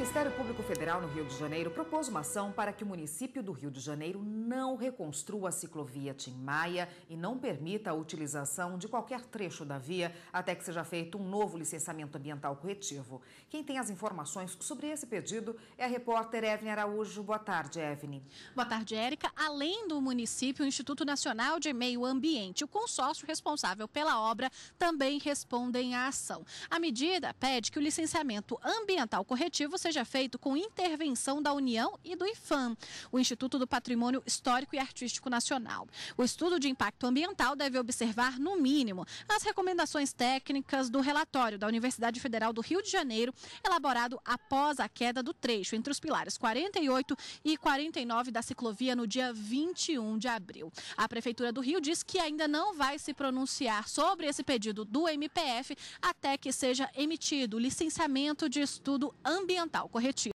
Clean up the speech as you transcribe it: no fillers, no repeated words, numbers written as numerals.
Ministério Público Federal no Rio de Janeiro propôs uma ação para que o município do Rio de Janeiro não reconstrua a ciclovia Tim Maia e não permita a utilização de qualquer trecho da via até que seja feito um novo licenciamento ambiental corretivo. Quem tem as informações sobre esse pedido é a repórter Evne Araújo. Boa tarde, Evne. Boa tarde, Érica. Além do município, o Instituto Nacional de Meio Ambiente e o consórcio responsável pela obra também respondem à ação. A medida pede que o licenciamento ambiental corretivo seja feito com intervenção da União e do IPHAN, o Instituto do Patrimônio Histórico e Artístico Nacional. O estudo de impacto ambiental deve observar, no mínimo, as recomendações técnicas do relatório da Universidade Federal do Rio de Janeiro, elaborado após a queda do trecho entre os pilares 48 e 49 da ciclovia no dia 21 de abril. A Prefeitura do Rio diz que ainda não vai se pronunciar sobre esse pedido do MPF até que seja emitido o licenciamento de estudo ambiental corretivo.